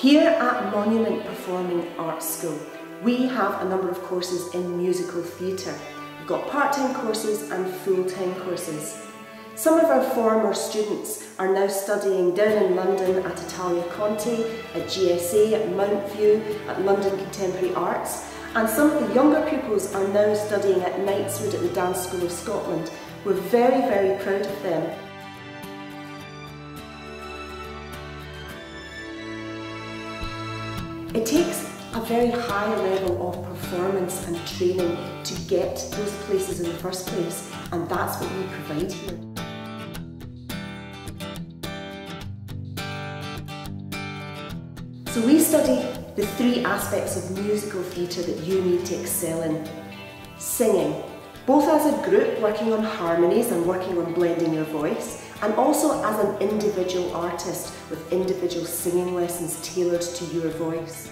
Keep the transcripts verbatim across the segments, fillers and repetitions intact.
Here at Monument Performing Arts School, we have a number of courses in musical theatre. We've got part-time courses and full-time courses. Some of our former students are now studying down in London at Italia Conté, at G S A, at Mount View, at London Contemporary Arts, and some of the younger pupils are now studying at Knightswood at the Dance School of Scotland. We're very, very proud of them. It takes a very high level of performance and training to get those places in the first place, and that's what we provide here. So we study the three aspects of musical theatre that you need to excel in. Singing, both as a group working on harmonies and working on blending your voice, and also as an individual artist with individual singing lessons tailored to your voice.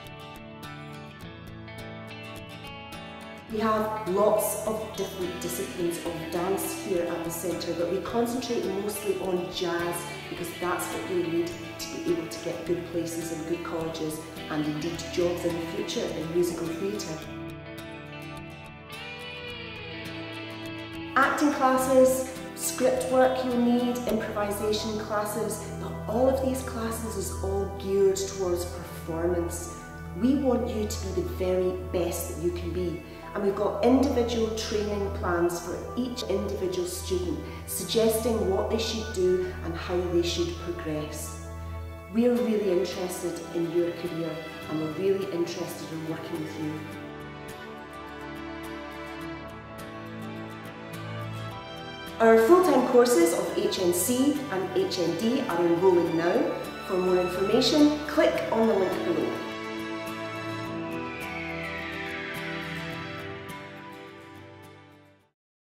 We have lots of different disciplines of dance here at the centre, but we concentrate mostly on jazz because that's what we need to be able to get good places and good colleges and indeed jobs in the future in musical theatre. Acting classes, script work you'll need, improvisation classes, but all of these classes is all geared towards performance. We want you to be the very best that you can be, and we've got individual training plans for each individual student, suggesting what they should do and how they should progress. We're really interested in your career, and we're really interested in working with you. Our full-time courses of H N C and H N D are enrolling now. For more information, click on the link below.